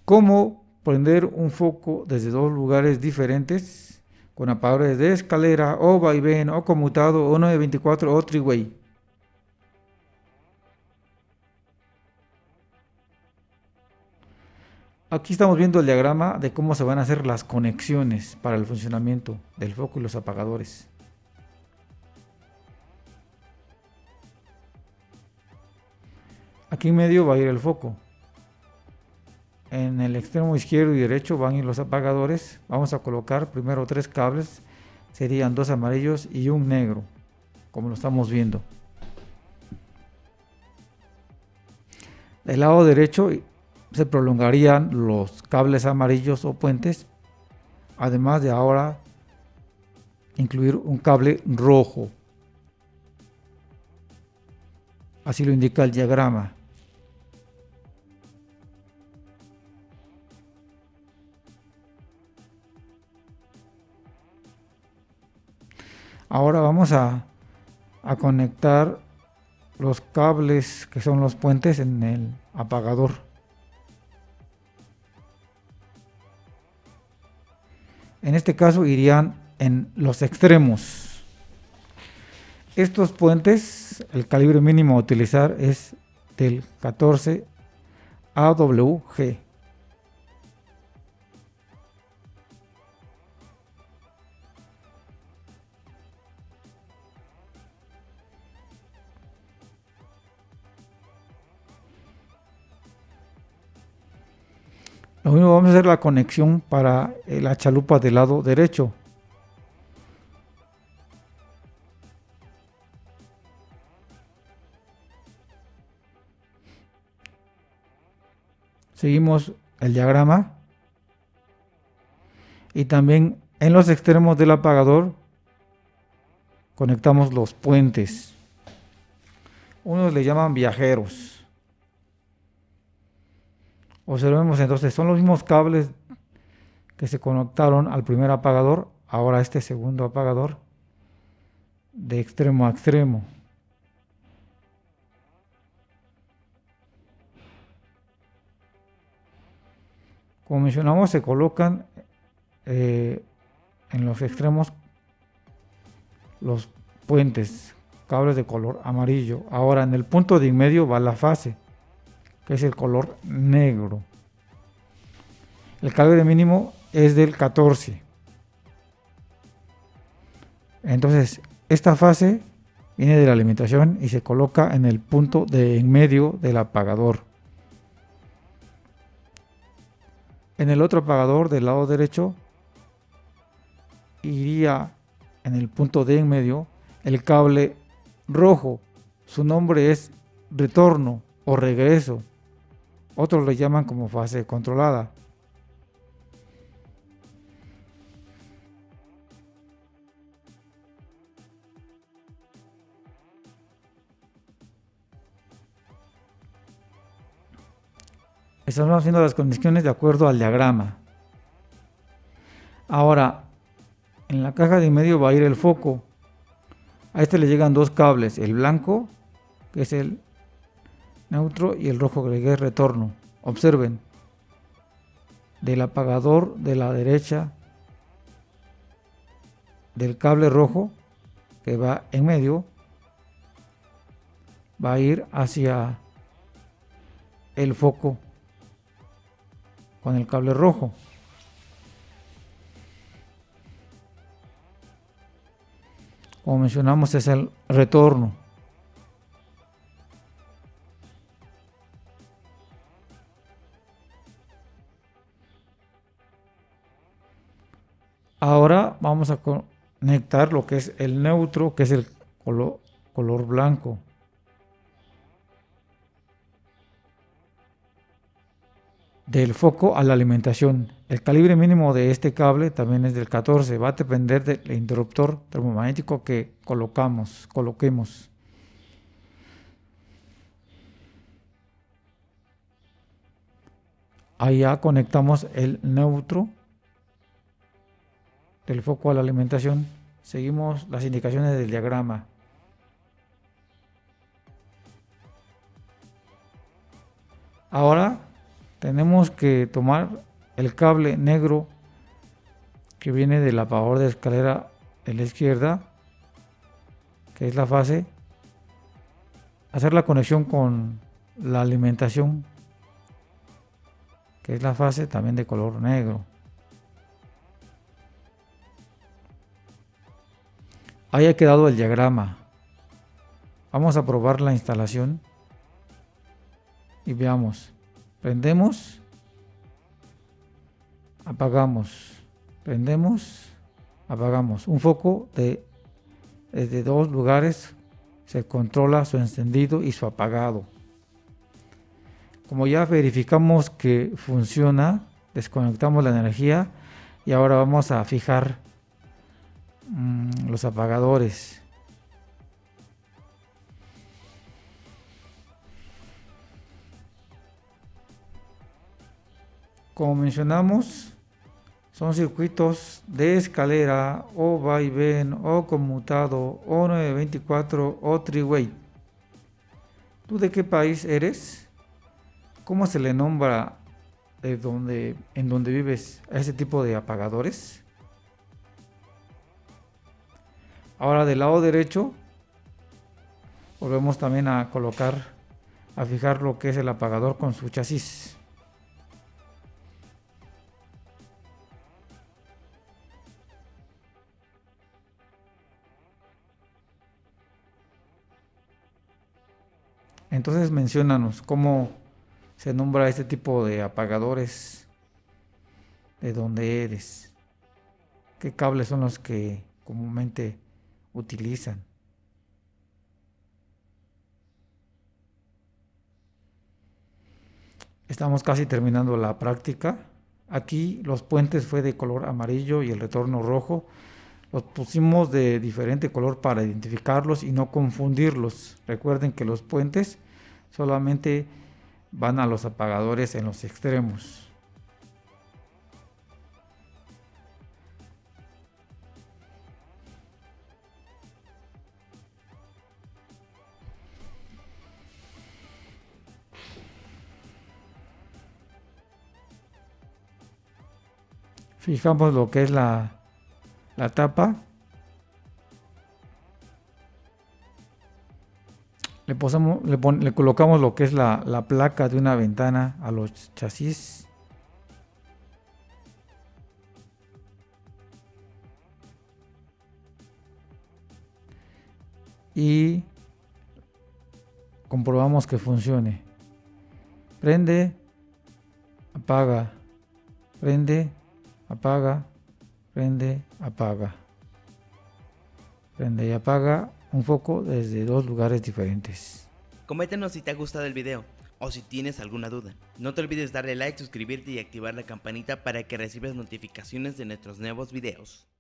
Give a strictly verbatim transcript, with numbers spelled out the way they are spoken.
¿Cómo prender un foco desde dos lugares diferentes con apagadores de escalera o vaivén o conmutado o nueve veinticuatro o three-way? Aquí estamos viendo el diagrama de cómo se van a hacer las conexiones para el funcionamiento del foco y los apagadores. Aquí en medio va a ir el foco. En el extremo izquierdo y derecho van a ir los apagadores. Vamos a colocar primero tres cables. Serían dos amarillos y un negro, como lo estamos viendo. Del lado derecho se prolongarían los cables amarillos o puentes, además de ahora incluir un cable rojo. Así lo indica el diagrama. Ahora vamos a, a conectar los cables que son los puentes en el apagador. En este caso irían en los extremos. Estos puentes, el calibre mínimo a utilizar es del catorce A W G. Lo mismo vamos a hacer la conexión para la chalupa del lado derecho. Seguimos el diagrama y también en los extremos del apagador conectamos los puentes. Unos le llaman viajeros. Observemos entonces, son los mismos cables que se conectaron al primer apagador, ahora a este segundo apagador, de extremo a extremo. Como mencionamos, se colocan eh, en los extremos los puentes, cables de color amarillo. Ahora en el punto de en medio va la fase, que es el color negro. El calibre mínimo es del catorce. Entonces, esta fase viene de la alimentación y se coloca en el punto de en medio del apagador. En el otro apagador del lado derecho iría en el punto de en medio el cable rojo. Su nombre es retorno o regreso. Otros lo llaman como fase controlada. Estamos haciendo las conexiones de acuerdo al diagrama. Ahora, en la caja de en medio va a ir el foco. A este le llegan dos cables, el blanco, que es el neutro, y el rojo, que es el retorno. Observen, del apagador de la derecha del cable rojo, que va en medio, va a ir hacia el foco con el cable rojo. Como mencionamos, es el retorno. Ahora vamos a conectar lo que es el neutro, que es el color, color blanco. Del foco a la alimentación. El calibre mínimo de este cable también es del catorce. Va a depender del interruptor termomagnético que colocamos, coloquemos. Ahí ya conectamos el neutro del foco a la alimentación. Seguimos las indicaciones del diagrama. Ahora tenemos que tomar el cable negro que viene del apagador de escalera en la izquierda, que es la fase, hacer la conexión con la alimentación, que es la fase también de color negro. Ahí ha quedado el diagrama. Vamos a probar la instalación y veamos. Prendemos, apagamos, prendemos, apagamos. Un foco de desde dos lugares se controla su encendido y su apagado. Como ya verificamos que funciona, desconectamos la energía y ahora vamos a fijar mmm, los apagadores. Como mencionamos, son circuitos de escalera o vaivén o conmutado o nueve veinticuatro o three-way. ¿Tú de qué país eres? ¿Cómo se le nombra de donde, en donde vives a ese tipo de apagadores? Ahora del lado derecho volvemos también a colocar, a fijar lo que es el apagador con su chasis. Entonces menciónanos cómo se nombra este tipo de apagadores, de dónde eres, qué cables son los que comúnmente utilizan. Estamos casi terminando la práctica. Aquí los puentes fue de color amarillo y el retorno rojo. Los pusimos de diferente color para identificarlos y no confundirlos. Recuerden que los puentes solamente van a los apagadores en los extremos. Fijamos lo que es la, la tapa. Le, posamos, le, pon, le colocamos lo que es la, la placa de una ventana a los chasis. Y comprobamos que funcione. Prende, apaga, prende, apaga, prende, apaga. Prende y apaga un foco desde dos lugares diferentes. Coméntanos si te ha gustado el video o si tienes alguna duda. No te olvides darle like, suscribirte y activar la campanita para que recibas notificaciones de nuestros nuevos videos.